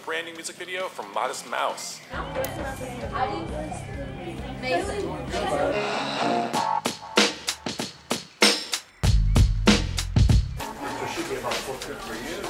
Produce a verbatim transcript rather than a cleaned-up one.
brand new music video from Modest Mouse. Should be about four good for you.